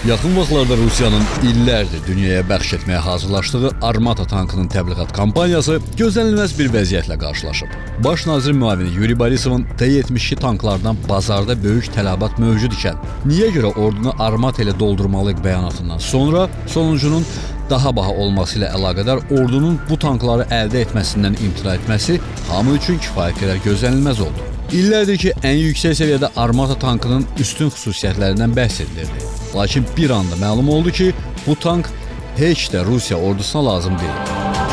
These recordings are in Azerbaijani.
Yaxın vaxtlarda Rusiyanın illərdir dünyaya bəxş etməyə hazırlaşdığı Armata tankının təbliğat kampaniyası gözlənilməz bir vəziyyətlə qarşılaşıb. Baş nazir müavini Yuri Borisovun T-72 tanklardan bazarda böyük tələbat mövcud ikən, niyə görə ordunu Armata ilə doldurmalıyıq bəyanatından sonra sonuncunun daha baha olması ilə əlaqədar ordunun bu tankları əldə etməsindən imtina etməsi hamı üçün kifayət qədər gözlənilməz oldu. İllərdir ki, ən yüksək səviyyədə Armata tankının üstün xüsusiyyətlərindən bəhs edilirdi. Lakin bir anda məlum oldu ki, bu tank heç də Rusiya ordusuna lazım deyil.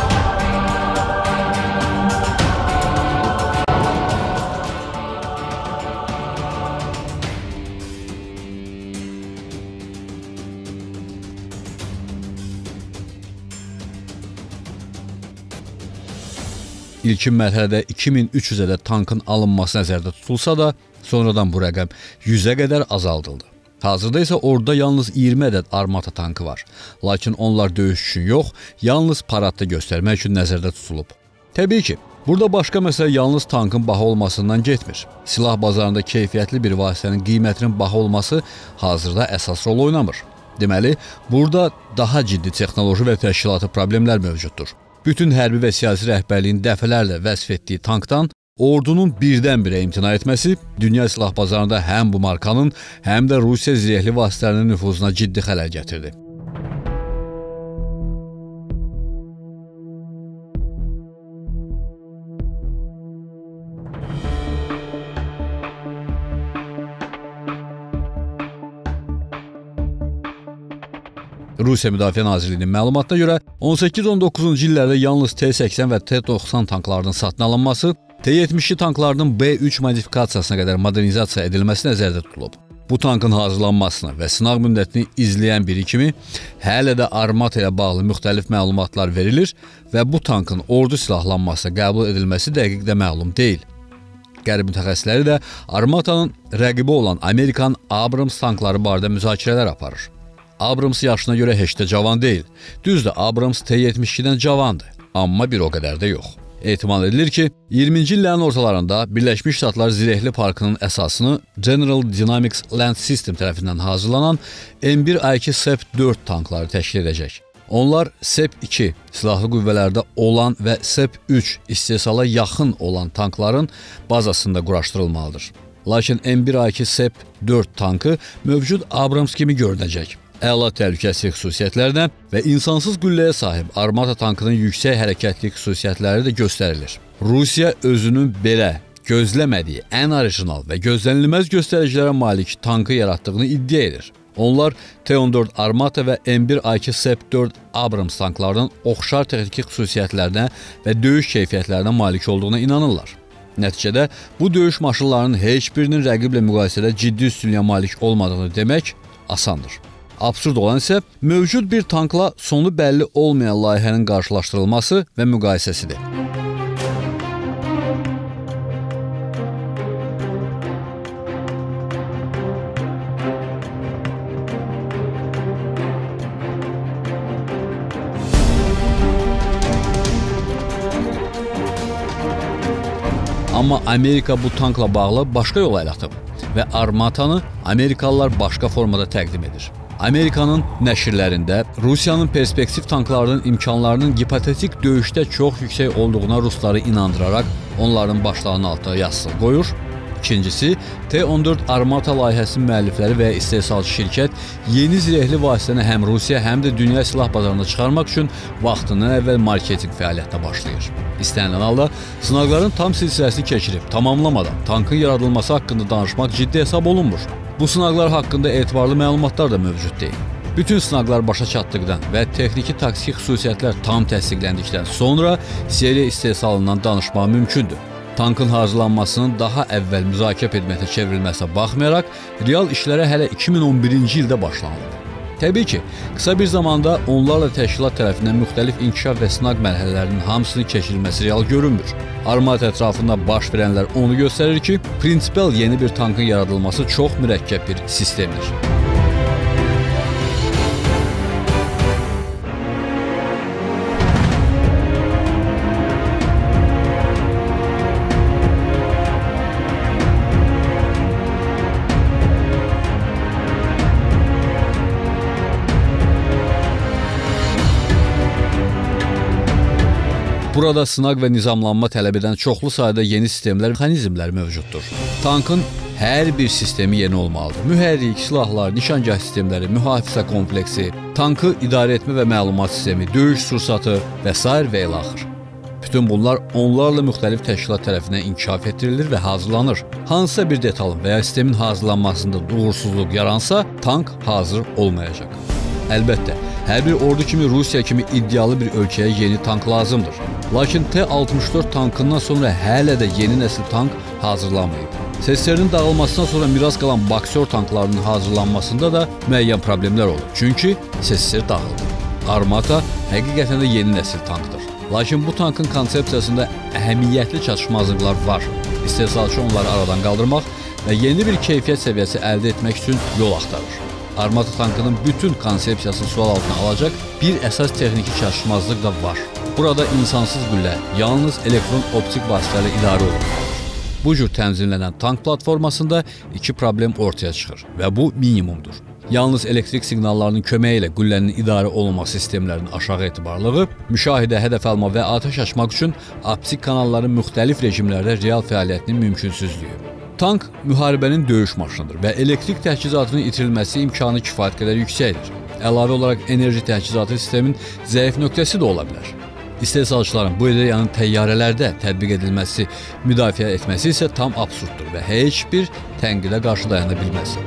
İlkin mərhələdə 2300 ədəd tankın alınması nəzərdə tutulsa da, sonradan bu rəqəm 100-ə qədər azaldıldı. Hazırda isə orada yalnız 20 ədəd Armata tankı var. Lakin onlar döyüş üçün yox, yalnız paradda göstərmək üçün nəzərdə tutulub. Təbii ki, burada başqa məsələ yalnız tankın baha olmasından getmir. Silah bazarında keyfiyyətli bir vasitənin qiymətinin baha olması hazırda əsas rol oynamır. Deməli, burada daha ciddi texnoloji və təşkilati problemlər mövcuddur. Bütün hərbi və siyasi rəhbərliyin dəfələrlə vəsf etdiyi tankdan ordunun birdən-birə imtina etməsi dünya silah bazarında həm bu markanın, həm də Rusiya zirehli vasitələrinin nüfuzuna ciddi xələl gətirdi. Rusiya Müdafiə Nazirliyinin məlumatına görə 18-19-cu illərdə yalnız T-80 və T-90 tanklarının satın alınması, T-72 tanklarının B-3 modifikasiyasına qədər modernizasiya edilməsi nəzərdə tutulub. Bu tankın hazırlanmasını və sınaq müddətini izləyən biri kimi hələ də Armata ilə bağlı müxtəlif məlumatlar verilir və bu tankın ordu silahlanmasına qəbul edilməsi dəqiq də məlum deyil. Qərb mütəxəssisləri də Armatanın rəqibi olan Amerikan Abrams tankları barədə müzakirələr aparır. Abrams yaşına görə heç də cavan deyil. Düzdür, Abrams T-72-dən cavandır, amma bir o qədər də yox. Ehtimal edilir ki, 20-ci illərin ortalarında Birləşmiş Ştatlar Zirehli Parkının əsasını General Dynamics Land System tərəfindən hazırlanan M1A2 SEP-4 tankları təşkil edəcək. Onlar SEP-2 silahlı qüvvələrdə olan və SEP-3 istehsala yaxın olan tankların bazasında quraşdırılmalıdır. Lakin M1A2 SEP-4 tankı mövcud Abrams kimi görünəcək. Əla təhlükəsizlik xüsusiyyətlərinə və insansız gülləyə sahib Armata tankının yüksək hərəkətli xüsusiyyətləri də göstərilir. Rusiya özünün belə gözləmədiyi ən orijinal və gözlənilməz göstəricilərə malik tankı yaratdığını iddia edir. Onlar T-14 Armata və M1A2 SEP-4 Abrams tanklarının oxşar texniki xüsusiyyətlərinə və döyüş keyfiyyətlərinə malik olduğuna inanırlar. Nəticədə bu döyüş maşınlarının heç birinin rəqiblə müqayisədə ciddi üstünlüyə malik olmadığını demək asandır. Absurd olan isə mövcud bir tankla sonu bəlli olmayan layihənin qarşılaşdırılması və müqayisəsidir. Amma Amerika bu tankla bağlı başqa yola əl atıb və Armatanı Amerikalılar başqa formada təqdim edir. Amerikanın nəşrlərində Rusiyanın perspektiv tanklarının imkanlarının hipotetik döyüşdə çox yüksək olduğuna rusları inandıraraq onların başlarının altına yazsın qoyur. İkincisi, T-14 Armata layihəsinin müəllifləri və istehsalçı şirkət yeni zirehli vasitəni həm Rusiya, həm də dünya silah bazarına çıxarmaq üçün vaxtından əvvəl marketinq fəaliyyətinə başlayır. İstənilən halda sınaqların tam silsiləsini keçirib tamamlamadan tankın yaradılması haqqında danışmaq ciddi hesab olunmur. Bu sınaqlar haqqında etibarlı məlumatlar da mövcud deyil. Bütün sınaqlar başa çatdıqdan və texniki taksiki xüsusiyyətlər tam təsdiqləndikdən sonra seriya istehsalından danışmaq mümkündür. Tankın hazırlanmasının daha əvvəl müzakirə predmetinə çevrilməsinə baxmayaraq, real işlərə hələ 2011-ci ildə başlanıldı. Təbii ki, qısa bir zamanda onlarla təşkilat tərəfindən müxtəlif inkişaf və sınaq mərhələlərinin hamısını keçirilməsi real görünmür. Armata ətrafında baş verənlər onu göstərir ki, prinsipal yeni bir tankın yaradılması çox mürəkkəb bir sistemdir. Burada sınaq və nizamlanma tələb edən çoxlu sayda yeni sistemlər, mexanizmlər mövcuddur. Tankın hər bir sistemi yeni olmalıdır. Mühərrik, silahlar, nişangah sistemləri, mühafizə kompleksi, tankı idarə etmə və məlumat sistemi, döyüş sursatı və s. və ilə axır. Bütün bunlar onlarla müxtəlif təşkilat tərəfindən inkişaf etdirilir və hazırlanır. Hansısa bir detalın və ya sistemin hazırlanmasında uğursuzluq yaransa, tank hazır olmayacaq. Əlbəttə, hər bir ordu kimi Rusiya kimi iddialı bir ölkəyə yeni tank lazımdır. Lakin T-64 tankından sonra hələ də yeni nəsil tank hazırlanmayıb. SSR-nin dağılmasından sonra miras qalan boksör tanklarının hazırlanmasında da müəyyən problemlər olur. Çünki SSR dağıldı. Armata həqiqətən də yeni nəsil tankdır. Lakin bu tankın konsepsiyasında əhəmiyyətli çatışmazlıqlar var. İstehsalçı onları aradan qaldırmaq və yeni bir keyfiyyət səviyyəsi əldə etmək üçün yol axtarır. Armata tankının bütün konsepsiyasını sual altına alacaq bir əsas texniki çatışmazlıq da var. Burada insansız güllə yalnız elektron-optik vasitələ idarə olunmalıdır. Bu cür tənzimlənən tank platformasında iki problem ortaya çıxır və bu minimumdur. Yalnız elektrik siqnallarının köməyi ilə güllənin idarə olunma sistemlərinin aşağı etibarlığı, müşahidə, hədəf alma və atəş açmaq üçün optik kanalların müxtəlif rejimlərdə real fəaliyyətinin mümkünsüzlüyü. Tank müharibənin döyüş maşınıdır və elektrik təchizatının itirilməsi imkanı kifayət qədər yüksəkdir. Əlavə olaraq enerji təchizatı sistemin zəif nöqtəsi də ola bilər. İstehsalçıların bu ideyanın təyyarələrdə tətbiq edilməsi, müdafiə etməsi isə tam absurddur və heç bir tənqidə qarşı dayana bilməz.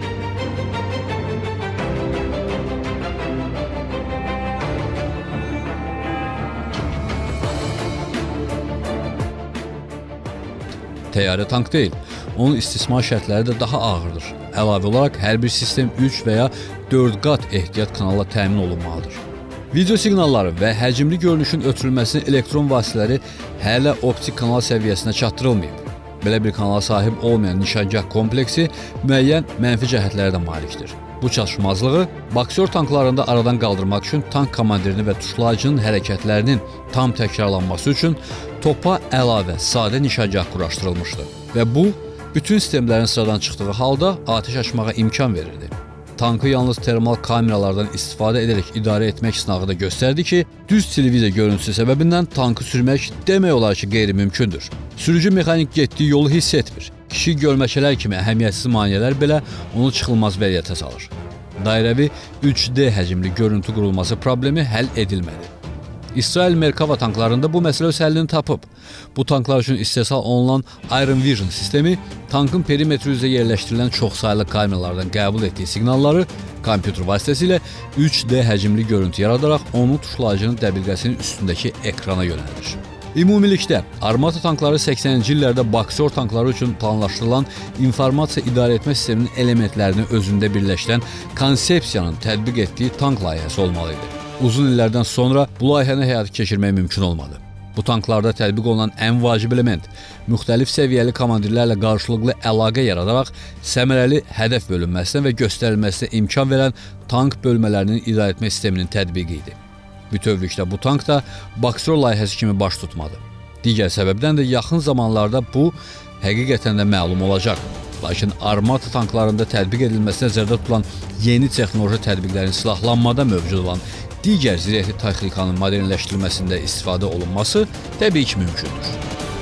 Təyyarə tank deyil, onun istismar şərtləri də daha ağırdır. Əlavə olaraq hər bir sistem 3 və ya 4 qat ehtiyat kanalla təmin olunmalıdır. Video siqnalları və həcmli görünüşün ötürülməsinin elektron vasitələri hələ optik kanal səviyyəsinə çatdırılmayıb. Belə bir kanala sahib olmayan nişangah kompleksi müəyyən mənfi cəhətlərə də malikdir. Bu çatışmazlığı boksör tanklarında aradan qaldırmaq üçün tank komandirini və tuşlayıcının hərəkətlərinin tam təkrarlanması üçün topa əlavə sadə nişangah quraşdırılmışdı və bu, bütün sistemlərin sıradan çıxdığı halda atəş açmağa imkan verirdi. Tankı yalnız termal kameralardan istifadə edərək idarə etmək sınağı da göstərdi ki, düz televiziya görüntüsü səbəbindən tankı sürmək demək olar ki, qeyri-mümkündür. Sürücü mexanik getdiyi yolu hiss etmir. Kiçik gölməçələr kimi əhəmiyyətsiz maneələr belə onu çıxılmaz vəziyyətə salır. Dairəvi 3D həcmli görüntü qurulması problemi həll edilmədi. İsrail Merkava tanklarında bu məsələ öz həllini tapıb. Bu tanklar üçün istehsal olunan Iron Vision sistemi tankın perimetri üzrə yerləşdirilən çoxsaylı kameralardan qəbul etdiyi siqnalları kompüter vasitəsilə 3D həcmli görüntü yaradaraq onu tuşlayıcının dəbilqəsinin üstündəki ekrana yönəldir. Ümumilikdə, armata tankları 80-ci illərdə boksör tankları üçün planlaşdırılan informasiya idarə etmə sisteminin elementlərini özündə birləşdirən konsepsiyanın tətbiq etdiyi tank layihəsi olmalı idi. Uzun illərdən sonra bu layihəni həyata keçirmək mümkün olmadı. Bu tanklarda tətbiq olunan ən vacib element müxtəlif səviyyəli komandirlərlə qarşılıqlı əlaqə yaradaraq səmərəli hədəf bölünməsinə və göstərilməsinə imkan verən tank bölmələrinin idarə etmə sisteminin tətbiqi idi. Bütövlükdə bu tank da boksör layihəsi kimi baş tutmadı. Digər səbəbdən də yaxın zamanlarda bu həqiqətən də məlum olacaq. Lakin armata tanklarında tətbiq edilməsi nəzərdə tutulan yeni texnoloji tətbiqlərin silahlanmada mövcud olan digər zirehli texnikanın modernləşdirilməsində istifadə olunması təbii ki, mümkündür.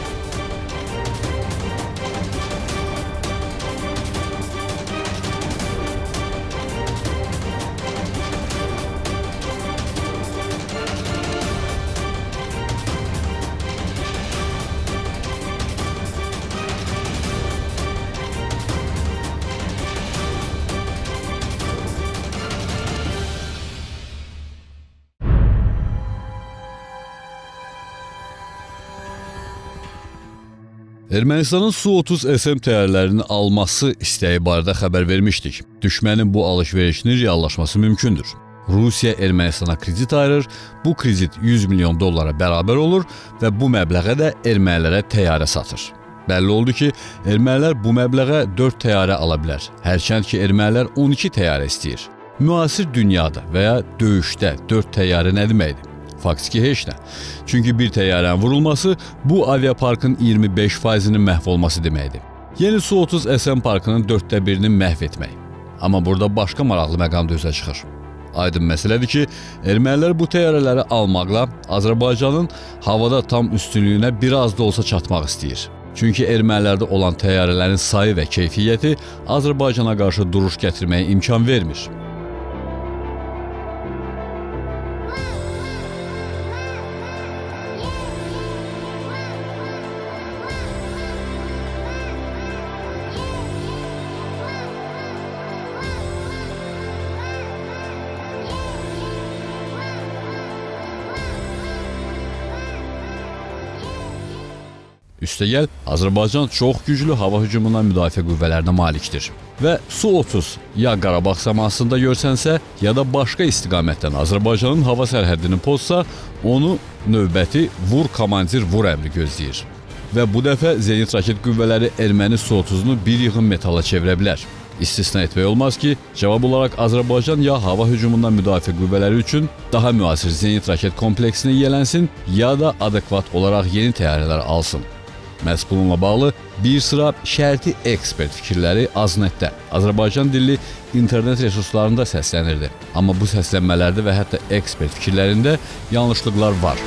Ermənistanın Su-30 SM təyyarələrini alması istəyi barədə xəbər vermişdik. Düşmənin bu alış-verişinin reallaşması mümkündür. Rusiya Ermənistana kredit ayırır, bu kredit 100 milyon dollara bərabər olur və bu məbləğə də ermənilərə təyyarə satır. Bəlli oldu ki, ermənilər bu məbləğə 4 təyyarə ala bilər, hərçənd ki, ermənilər 12 təyyarə istəyir. Müasir dünyada və ya döyüşdə 4 təyyarə nə deməkdir? Faktiki heç nə. Çünki bir təyyarənin vurulması bu aviaparkın 25%-nin məhv olması deməkdir. Yeni Su-30 SM parkının 1/4-nin məhv etmək. Amma burada başqa maraqlı məqam da üzə çıxır. Aydın məsələdir ki, ermənilər bu təyyarələri almaqla Azərbaycanın havada tam üstünlüyünə biraz da olsa çatmaq istəyir. Çünki ermənilərdə olan təyyarələrin sayı və keyfiyyəti Azərbaycana qarşı duruş gətirməyə imkan vermir. Üstəgəl, Azərbaycan çox güclü hava hücumundan müdafiə qüvvələrinə malikdir. Və Su-30 ya Qarabağ səmasında görsənsə, ya da başqa istiqamətdən Azərbaycanın hava sərhəddini pozsa, onu növbəti vur komandir vur əmri gözləyir. Və bu dəfə zenit raket qüvvələri erməni Su-30-unu bir yığın metala çevirə bilər. İstisna etmək olmaz ki, cavab olaraq Azərbaycan ya hava hücumundan müdafiə qüvvələri üçün daha müasir zenit raket kompleksini yiyələnsin, ya da adekvat olaraq yeni təyyarələr alsın. Məhz bununla bağlı bir sıra şərti ekspert fikirləri Aznetdə, Azərbaycan dilli internet resurslarında səslənirdi. Amma bu səslənmələrdə və hətta ekspert fikirlərində yanlışlıqlar var.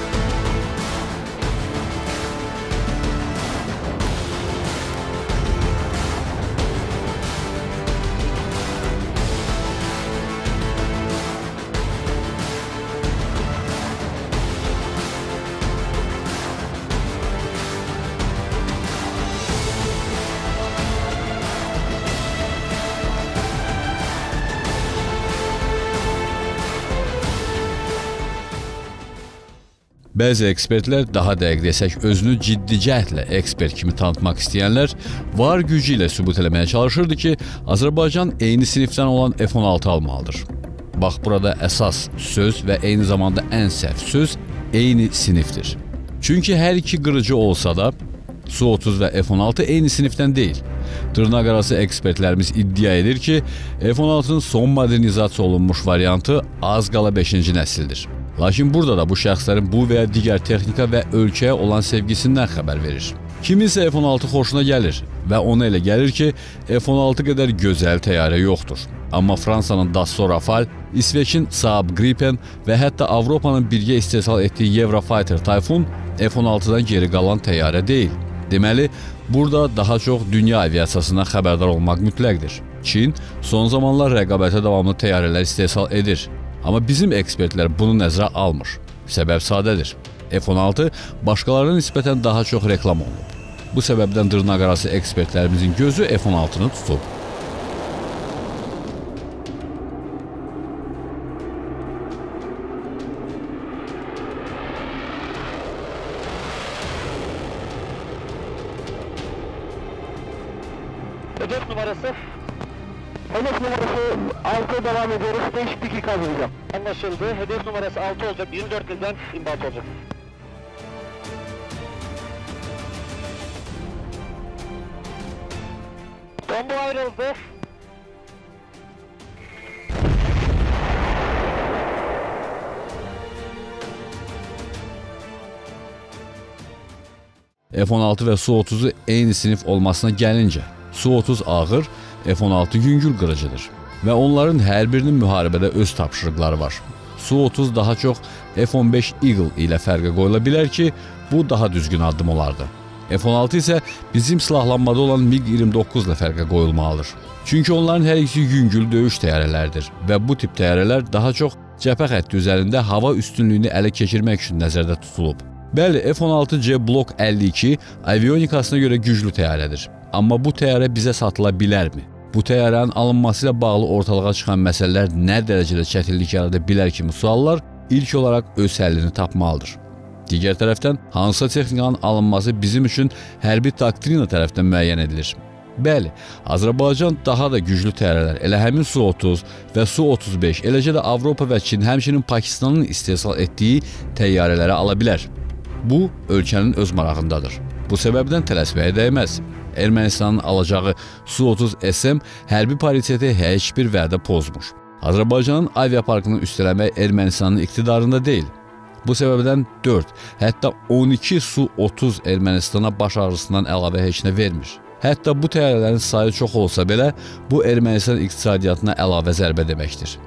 Bəzi ekspertlər, daha dəqiq desək, özünü ciddi cəhdlə ekspert kimi tanıtmaq istəyənlər var gücü ilə sübut eləməyə çalışırdı ki, Azərbaycan eyni sinifdən olan F-16 almalıdır. Bax, burada əsas söz və eyni zamanda ən səhv söz eyni sinifdir. Çünki hər iki qırıcı olsa da, Su-30 və F-16 eyni sinifdən deyil. Dırnaqarası ekspertlərimiz iddia edir ki, F-16'nın son modernizasiya olunmuş variantı az qala 5-ci nəsildir. Lakin burada da bu şəxslərin bu və ya digər texnika və ölkəyə olan sevgisindən xəbər verir. Kiminsə F-16 xoşuna gəlir və ona elə gəlir ki, F-16 qədər gözəl təyyarə yoxdur. Amma Fransanın Dassault Rafale, İsveçin Saab Gripen və hətta Avropanın birgə istehsal etdiyi Eurofighter Typhoon F-16'dan geri qalan təyyarə deyil. Deməli, burada daha çox dünya aviasiyasından xəbərdar olmaq mütləqdir. Çin son zamanlar rəqabətə davamlı təyyarələr istehsal edir. Amma bizim ekspertlər bunu nəzərə almır. Səbəb sadədir. F-16 başqalarına nisbətən daha çox reklam olunub. Bu səbəbdən dırnaqarası ekspertlərimizin gözü F-16'nı tutub. Hedef numarası 6'ya devam ediyoruz. Değişiklik ikaz edeceğim. Anlaşıldı. Hedef numarası 6 olacak. 24 ilden inbound olacak. Bomba ayrıldı. F-16 və Su-30'u eyni sinif olmasına gəlincə, Su-30 ağır, F-16 yüngül qırıcıdır və onların hər birinin müharibədə öz tapşırıqları var. Su-30 daha çox F-15 Eagle ilə fərqə qoyula bilər ki, bu daha düzgün addım olardı. F-16 isə bizim silahlanmada olan MiG-29 ilə fərqə qoyulmalıdır. Çünki onların hər ikisi yüngül döyüş təyyarələrdir və bu tip təyyarələr daha çox cəbhə xətti üzərində hava üstünlüyünü ələ keçirmək üçün nəzərdə tutulub. Bəli, F-16C Block 52 avionikasına görə güclü təyyarədir. Amma bu təyyarə bizə satıla bilərmi? Bu təyyarənin alınması ilə bağlı ortalığa çıxan məsələlər nə dərəcədə çətinlik yarada bilər kimi suallar ilk olaraq öz həllini tapmalıdır. Digər tərəfdən, hansısa texnikanın alınması bizim üçün hərbi doktrina tərəfdən müəyyən edilir. Bəli, Azərbaycan daha da güclü təyyarələr, elə həmin Su-30 və Su-35, eləcə də Avropa və Çin, həmçinin Pakistanın istehsal etdiyi təyyarələri ala bilər. Bu, ölkənin öz marağındadır. Bu səbəbdən tələsməyə dəyməz. Ermənistanın alacağı Su-30SM hərbi pariteti heç bir vədə pozmur. Azərbaycanın aviaparkını üstələmək Ermənistanın iqtidarında deyil. Bu səbəbdən 4, hətta 12 Su-30 Ermənistana baş ağrısından əlavə heç nə vermir. Hətta bu təyyarələrin sayı çox olsa belə, bu Ermənistan iqtisadiyyatına əlavə zərbə deməkdir.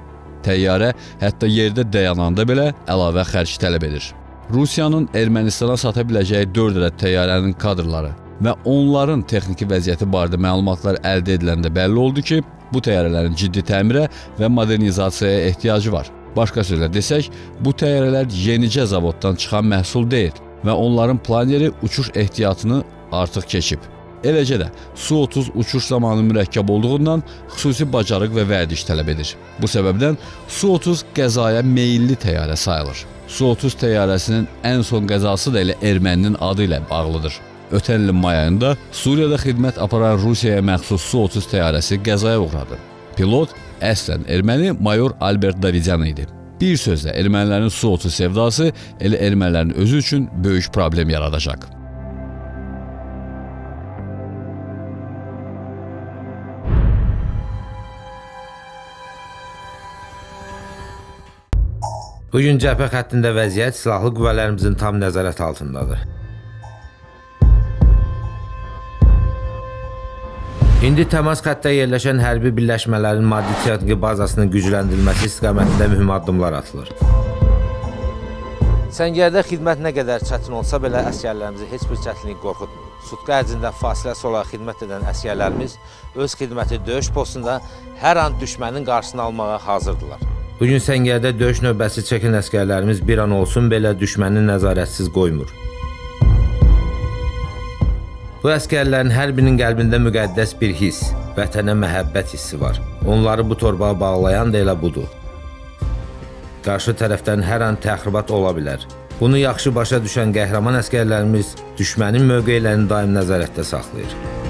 Təyyarə hətta yerdə dayananda belə əlavə xərc tələb edir. Rusiyanın Ermənistana sata biləcəyi 4 ədəd təyyarənin kadrları və onların texniki vəziyyəti barədə məlumatlar əldə ediləndə bəlli oldu ki, bu təyyarələrin ciddi təmirə və modernizasiyaya ehtiyacı var. Başqa sözlə desək, bu təyyarələr yenicə zavoddan çıxan məhsul deyil və onların planeri uçuş ehtiyatını artıq keçib. Eləcə də Su-30 uçuş zamanı mürəkkəb olduğundan xüsusi bacarıq və vərdiş tələb edir. Bu səbəbdən Su-30 qəzaya meyilli təyyarə sayılır. Su-30 təyyarəsinin ən son qəzası da elə erməninin adı ilə bağlıdır. Ötən ilin may ayında Suriyada xidmət aparan Rusiyaya məxsus Su-30 təyyarəsi qəzaya uğradı. Pilot əslən erməni mayor Albert Davidyan idi. Bir sözlə, ermənilərin Su-30 sevdası elə ermənilərin özü üçün böyük problem yaradacaq. Bugün cəbhə xəttində vəziyyət silahlı qüvvələrimizin tam nəzarət altındadır. İndi təmas xəttə yerləşən hərbi birləşmələrin maddi-texniki bazasının gücləndirilməsi istiqamətində mühüm addımlar atılır. Səngərdə xidmət nə qədər çətin olsa belə əsgərlərimizi heç bir çətinlik qorxutmur. Sutka ərzində fasiləsi olaraq xidmət edən əsgərlərimiz öz xidməti döyüş postunda hər an düşmənin qarşısını almağa hazırdırlar. Bugün səngərdə döyüş növbəsi çəkən əsgərlərimiz bir an olsun belə düşməni nəzarətsiz qoymur. Bu əsgərlərin hər birinin qəlbində müqəddəs bir hiss, vətənə məhəbbət hissi var. Onları bu torbağa bağlayan da elə budur. Qarşı tərəfdən hər an təxribat ola bilər. Bunu yaxşı başa düşən qəhrəman əsgərlərimiz düşmənin mövqelərini daim nəzarətdə saxlayır.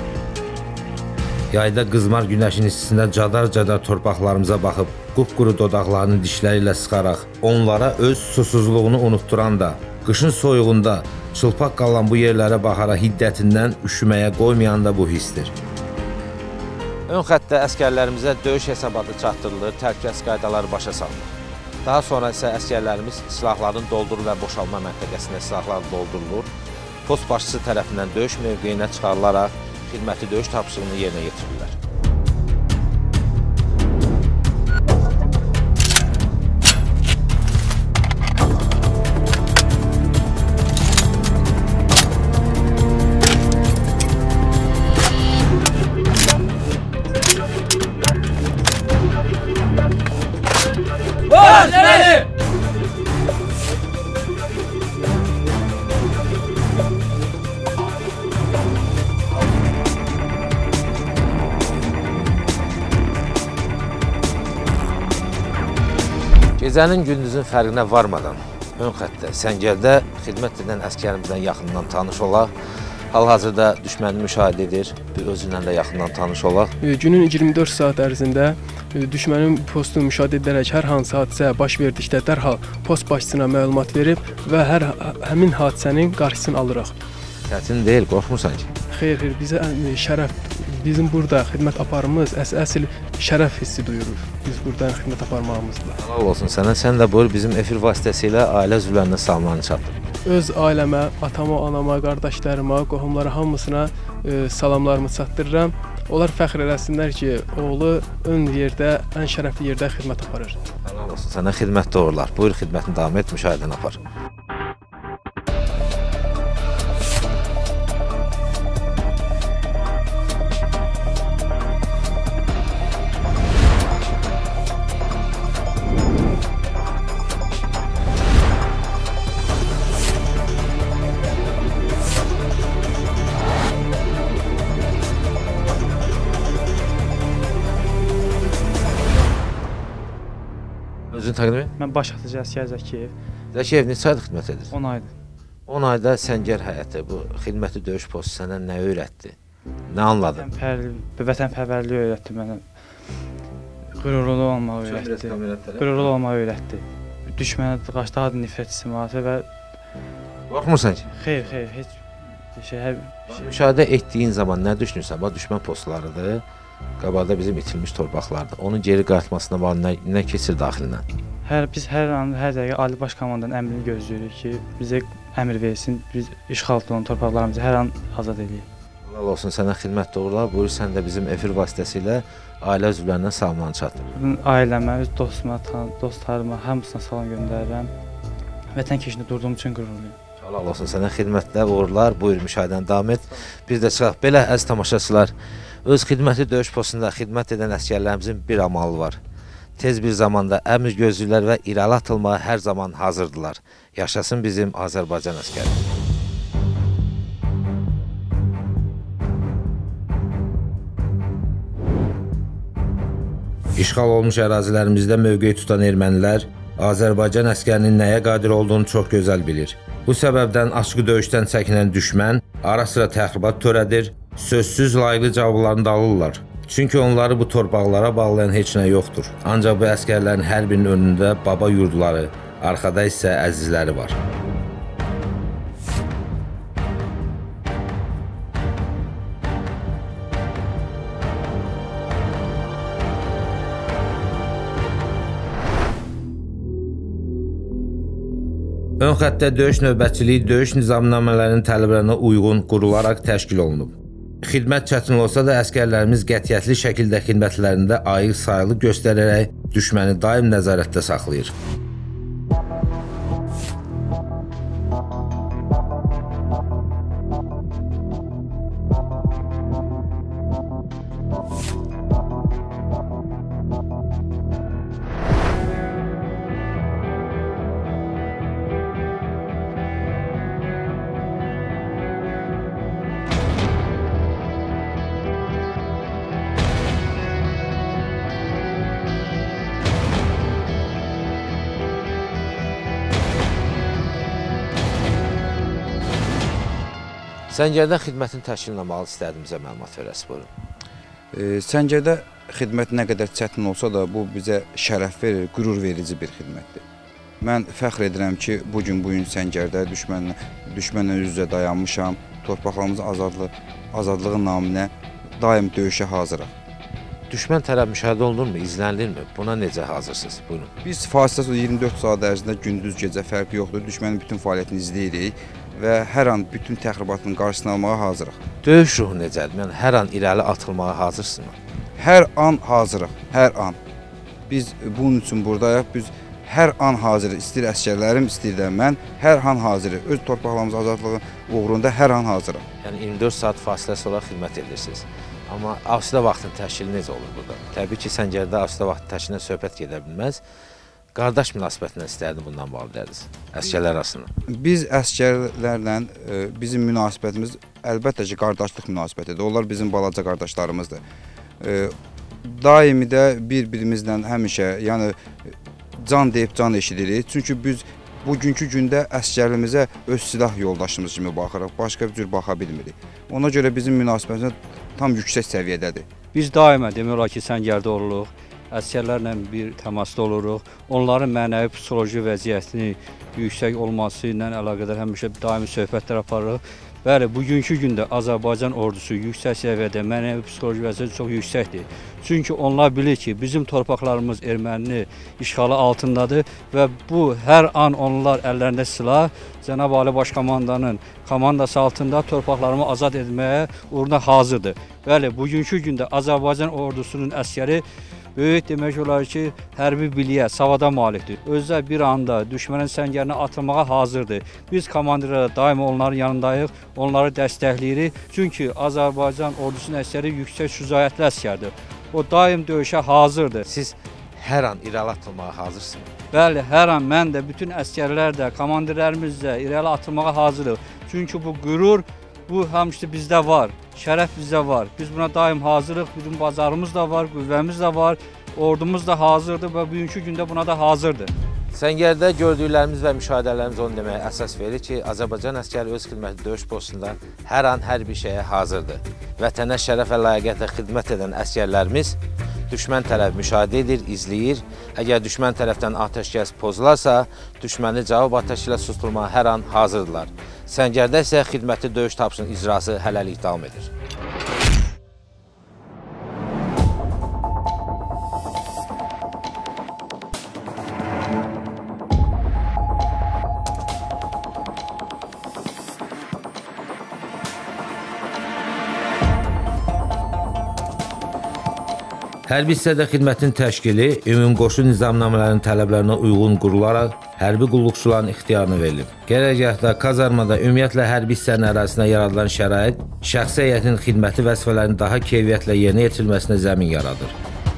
Yayda qızmar günəşin istisində cadar-cadar torpaqlarımıza baxıb, qupquru dodaqlarını dişləri ilə sıxaraq, onlara öz susuzluğunu unutduran da, qışın soyuğunda çılpaq qalan bu yerlərə baxaraq hiddətindən üşüməyə qoymayan da bu hissdir. Ön xəttdə əsgərlərimizə döyüş hesabatı çatdırılır, təhlükəsizlik qaydaları başa salınır. Daha sonra isə əsgərlərimiz silahların doldurur və boşalma məntəqəsində silahlar doldurulur. Post başçısı tərəfindən döyüş mövqeyinə çıxarılaraq xidməti döyüş tapşırığını yerinə yetirirlər. Gecənin gündüzün fərqinə varmadan ön xəttdə, səngərdə xidmət edən əsgərimizdən yaxından tanış olaq. Hal-hazırda düşməni müşahidə edir, özündən də yaxından tanış olaq. Günün 24 saat ərzində düşmənin postunu müşahidə edərək hər hansı hadisə baş verdikdə dərhal post başçısına məlumat verib və həmin hadisənin qarşısını alırıq. Çətin deyil, qorxmursan ki? Xeyr, bizə şərəf, bizim burada xidmət aparmamız əsl şərəf hissi duyurur. Biz buradan xidmət aparmağımızla. Halal olsun sənə, sən də buyur bizim efir vasitəsilə ailə üzvlərinə salamlarını çatdır. Öz ailəmə, atama, anama, qardaşlarıma, qohumlara hamısına salamlarımı çatdırıram. Onlar fəxr eləsinlər ki, oğlu ön yerdə, ən şərəfli yerdə xidmət aparır. Halal olsun sənə, xidmətdə olurlar. Buyur xidmətini davam et, müşahidəni apar. Özünü təqdim et. Mən baş atıcı əsgər Zəkiyev. Zəkiyev neçə ayda xidmət edir? 10 aydır. 10 ayda səngər həyəti, bu xidməti döyüş postu sənə nə öyrətdi? Nə anladın? Vətənpərvərliyi öyrətdi mənə. Qürurlu olmağı öyrətdi. Qürurlu olmağı öyrətdi. Düşmənə qarşı daha da nifrət hissi var və qorxmursan ki? Xeyr, heç bir şey. Müşahidə etdiyin zaman nə düşünürsən? Bax, düşmən postlarıdır. Qabaqda bizim itilmiş torpaqlardır. Onun geri qayıtmasına var, nə keçir daxilindən? Biz hər dəqiqə Ali Baş Komandanın əmrini gözləyirik ki, bizə əmr versin, biz işğal olunan torpaqlarımızı hər an azad edəyik. Allah Sağ olsun, sənə xidmətdə uğurlar. Buyur, sən də bizim efir vasitəsilə ailə üzvlərinə salamlarını çatdır. Ailəmə, öz dostuma, dostlarıma hamısına salam göndərirəm. Vətən keşiyində durduğum üçün qürurluyum. Sağ olsun, sənə xidmətdə uğurlar. Buyur, müşahidəni davam et. Biz də çıxaq. Belə, əziz tamaşaçılar, öz xidməti döyüş postunda xidmət edən əsgərlərimizin bir amalı var. Tez bir zamanda əmr gözlüklər və irəli atılmağa hər zaman hazırdılar. Yaşasın bizim Azərbaycan əsgəri. İşğal olmuş ərazilərimizdə mövqe tutan ermənilər Azərbaycan əsgərinin nəyə qadir olduğunu çox gözəl bilir. Bu səbəbdən açıq döyüşdən çəkinən düşmən ara sıra təxribat törədir, sözsüz layiqli cavablarını da alırlar. Çünki onları bu torpaqlara bağlayan heç nə yoxdur. Ancaq bu əsgərlərin hər birinin önündə baba yurdları, arxada isə əzizləri var. Ön xəttdə döyüş növbətçiliyi döyüş nizamnamələrinin tələblərinə uyğun qurularaq təşkil olunub. Xidmət çətin olsa da əsgərlərimiz qətiyyətli şəkildə xidmətlərində ayıq sayılı göstərərək düşməni daim nəzarətdə saxlayır. Səngərdə xidmətin təşkilinə bağlı istədiyimizə məlumat verəsiz, buyurun. Səngərdə xidmət nə qədər çətin olsa da, bu bizə şərəf verir, qürur verici bir xidmətdir. Mən fəxr edirəm ki, bugün Səngərdə düşmənlə üz-üzə dayanmışam, torpaqlarımızın azadlığı naminə daim döyüşə hazırıq. Düşmən tərəf müşahidə olunurmu, izlənilirmi? Buna necə hazırsınız? Buyurun. Biz fasiləsiz 24 saat ərzində gündüz-gecə fərqi yoxdur, düşmənin bütün fəaliyyətini izləyirik və hər an bütün təxribatın qarşısını almağa hazırıq. Döyüş ruhu necədir? Yəni, hər an irəli atılmağa hazırsınız? Hər an hazırıq, hər an. Biz bunun üçün buradayıq, biz hər an hazırıq. İstəyir əsgərlərim, istəyir də mən, hər an hazırıq. Öz torpaqlarımız azadlığı uğrunda hər an hazırıq. Yəni, 24 saat fasiləsi olaraq xidmət edirsiniz. Amma asudə vaxtın təşkili necə olur burada? Təbii ki, Səngərdə asudə vaxtın təşkilinə söhbət gedə bilməz. Qardaş münasibətindən istəyirdim bundan bağlı dəriniz, əsgərlər arasında. Biz əsgərlərlə bizim münasibətimiz əlbəttə ki, qardaşlıq münasibətidir. Onlar bizim balaca qardaşlarımızdır. Daimi də bir-birimizlə həmişə, yəni can deyib can eşidirik. Çünki biz bugünkü gündə əsgərlimizə öz silah yoldaşımız kimi baxırıq, başqa bir cür baxa bilmirik. Ona görə bizim münasibətimiz tam yüksək səviyyədədir. Biz daima demək olar ki, Səngərdə oluruq. Əsgərlərlə bir təmasda oluruq. Onların mənəvi psixoloji vəziyyətini yüksək olması ilə əlaqədar həmişə daimi söhbətlər aparırıq. Bəli, bugünkü gündə Azərbaycan ordusu yüksək səviyyədə mənəvi psixoloji vəziyyəti çox yüksəkdir. Çünki onlar bilir ki, bizim torpaqlarımız erməni işğalı altındadır və bu hər an onlar əllərində silah Cənab Ali Başkomandanın komandası altında torpaqlarımı azad etməyə uğruna hazırdır. Bəli, bugünkü gündə Azərbaycan ordusunun əsgəri böyük demək olar ki, hərbi biliyə, savada malikdir. Özdə bir anda düşmənin səngərinə atılmağa hazırdır. Biz komandirlərə daima onların yanındayıq, onları dəstəkləyirik. Çünki Azərbaycan ordusunun əsgəri yüksək şücaətli əsgərdir. O daim döyüşə hazırdır. Siz hər an irəli atılmağa hazırsınız? Bəli, hər an mən də, bütün əsgərlər də, komandirlərimiz də irəli atılmağa hazırıq. Çünki bu qürur, bu həmişə bizdə var, şərəf bizdə var. Biz buna daim hazırıq, bizim bazarımız da var, qüvvəmiz də var, ordumuz da hazırdır və bugünkü gündə buna da hazırdır. Səngərdə gördüklərimiz və müşahidələrimiz onu deməyə əsas verir ki, Azərbaycan əsgəri öz xidməti döyüş postunda hər an hər bir şeyə hazırdır. Vətənə şərəf və layiqiyyətlə xidmət edən əsgərlərimiz düşmən tərəf müşahidə edir, izləyir. Əgər düşmən tərəfdən atəşkəs pozularsa, düşməni cavab atəşi ilə susturmağa hər an hazırdırlar. Səngərdə isə xidməti döyüş tapşırığının icrası hələlik davam edir. Hərbi hissədə xidmətin təşkili ümumqoşun nizamnamələrinin tələblərinə uyğun qurularaq hərbi qulluqçuların ixtiyarına verilib. Qərargahda, kazarmada, ümumiyyətlə hərbi hissənin ərazisində yaradılan şərait şəxsi heyətin xidməti vəzifələrinin daha keyfiyyətlə yerinə yetirilməsinə zəmin yaradır.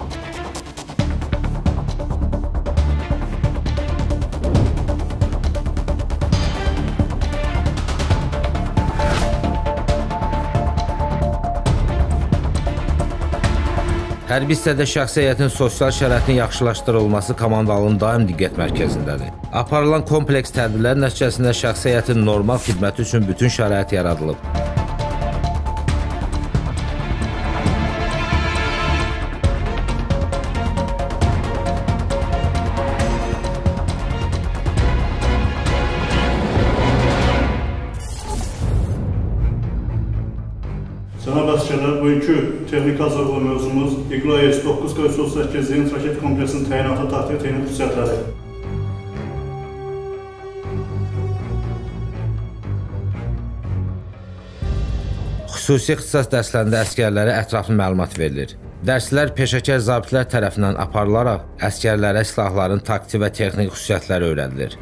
Hərbi hissədə şəxsi heyətin sosial şəraitinin yaxşılaşdırılması komandalığın daim diqqət mərkəzindədir. Aparılan kompleks tədbirlər nəticəsində şəxsi heyətin normal xidməti üçün bütün şərait yaradılıb. Cənab əsgərlər, bugünkü texniki hazırlığı mövzumuz İqla S-938 zenit raket kompleksinin təyinatı, taktik texnik xüsusiyyətləri. Xüsusi ixtisas dərslərində əsgərlərə ətraflı məlumat verilir. Dərslər peşəkar zabitlər tərəfindən aparılaraq əsgərlərə silahların taktik və texnik xüsusiyyətləri öyrədilir.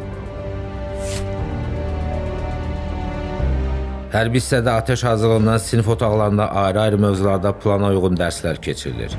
Hərbi hissədə atəş hazırlığından sinif otaqlarında ayrı-ayrı mövzularda plana uyğun dərslər keçirilir.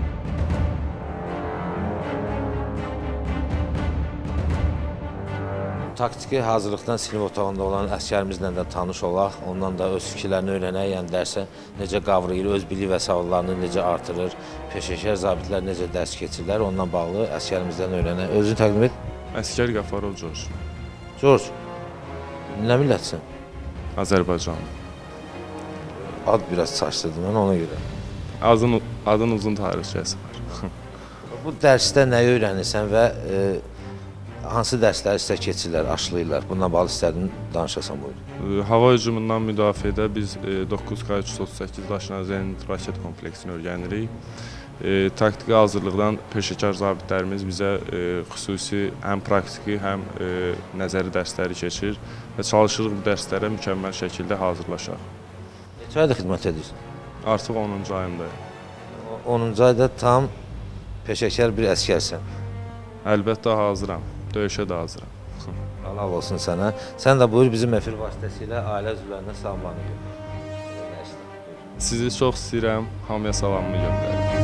Taktiki hazırlıqdan sinif otağında olan əsgərimizlə də tanış olaq, ondan da öz fikirlərini öyrənək, yəni dərsə necə qavrayır, öz bilik və savadlarını necə artırır, peşəkar zabitlər necə dərs keçirlər, ondan bağlı əsgərimizdən öyrənək. Özünü təqdim et. Əsgər Qafarov George. George, nə millətsin? Azərbaycan. Ad biraz çaşdırdı mən ona görə. Adın uzun tarixçəsi var. Bu dərsdə nə öyrənirsən və hansı dərsləri sizə keçirlər, aşlayırlar? Bununla bağlı istədim danışasan buyurun. Hava hücumundan müdafiədə biz 9K338 Daşnak zenit raket kompleksini öyrənirik. Taktiki hazırlıqdan peşəkar zabitlərimiz bizə xüsusi həm praktiki, həm nəzəri dərsləri keçir və çalışırıq bu dərslərə mükəmməl şəkildə hazırlaşaq. Neçə ayda xidmət edirsən? Artıq 10-cu ayımdayım. 10-cu ayda tam peşəkar bir əskərsən. Əlbəttə hazıram, döyüşə də hazıram. Allah olsun sənə. Sən də buyur bizim efir vasitəsilə ailə üzvlərinə salamlarını göndər. Sizi çox istəyirəm, hamıya salamımı göndərin.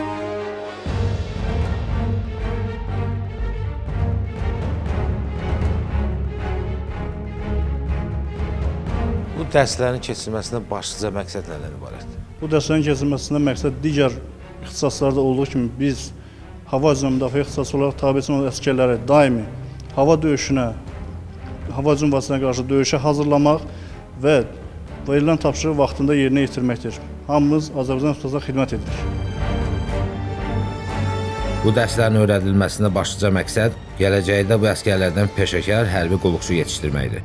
Bu dərslərin keçirilməsində başlıca məqsəd nədən ibarətdir? Bu dərslərin keçirilməsində məqsəd digər ixtisaslarda olduğu kimi biz hava hücumu müdafiə ixtisası olaraq tabiçi olan əsgərləri daimi hava döyüşünə, hava hücumu vasitəsinə qarşı döyüşə hazırlamaq və verilən tapşırıq vaxtında yerinə yetirməkdir. Hamımız Azərbaycan ixtisasına xidmət edirik. Bu dərslərin öyrədilməsində başlıca məqsəd gələcəkdə bu əsgərlərdən peşəkar hərbi qulluqçu yetişdirməkdir.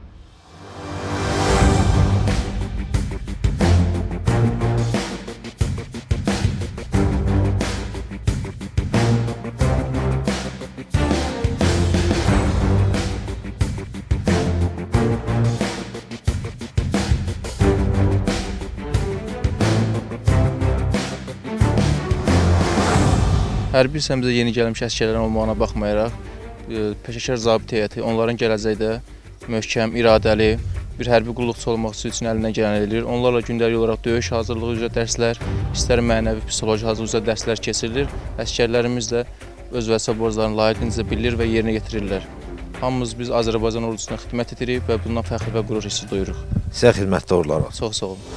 Hərbi hissəmizdə yeni gəlmiş əsgərlərin olmağına baxmayaraq, peşəkar zabit heyəti onların gələcəkdə möhkəm, iradəli bir hərbi qulluqçu olmaq üçün əlindən gələn edir. Onlarla gündəlik olaraq döyüş hazırlığı üzrə dərslər, istər mənəvi, psixoloji hazırlıq üzrə dərslər keçirilir. Əsgərlərimiz də öz vəzifə borclarını layiqincə bilir və yerinə yetirirlər. Hamımız biz Azərbaycan ordusuna xidmət edirik və bundan fəxr və qürur hissi duyuruq. Sizə xidmətdə uğurlar olsun. Çox sağ olun.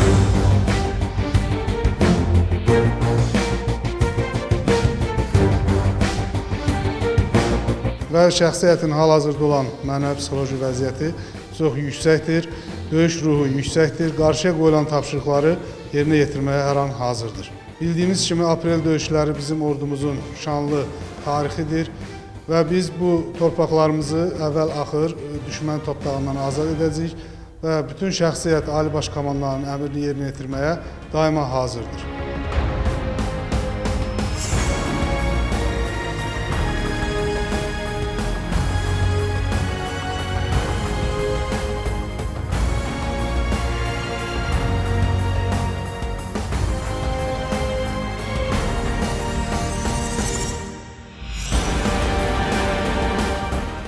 Və şəxsiyyətin hal-hazırda olan mənəvi psixoloji vəziyyəti çox yüksəkdir, döyüş ruhu yüksəkdir, qarşıya qoyulan tapşırıqları yerinə yetirməyə hər an hazırdır. Bildiyimiz kimi aprel döyüşləri bizim ordumuzun şanlı tarixidir və biz bu torpaqlarımızı əvvəl-axır düşmən topdağından azad edəcəyik və bütün şəxsiyyət Ali Baş Komandanın əmrini yerinə yetirməyə daima hazırdır.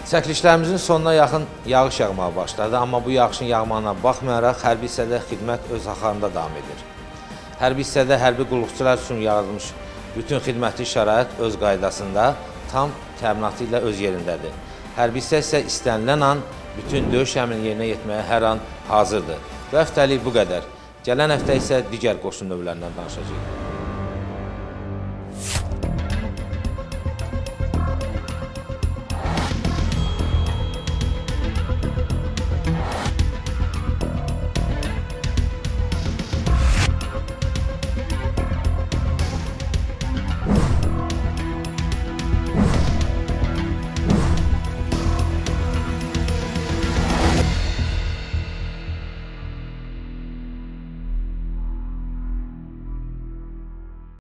Çəkilişlərimizin sonuna yaxın yağış yağmağa başladı, amma bu yağışın yağmağına baxmayaraq hərbi hissədə xidmət öz axarında davam edir. Hərbi hissədə hərbi qulluqçular üçün yaradılmış bütün xidməti şərait öz qaydasında, tam təminatı ilə öz yerindədir. Hərbi hissə isə istənilən an bütün döyüş əmrini yerinə yetməyə hər an hazırdır. Bu həftəlik bu qədər. Gələn həftə isə digər qoşun növlərindən danışacağıq.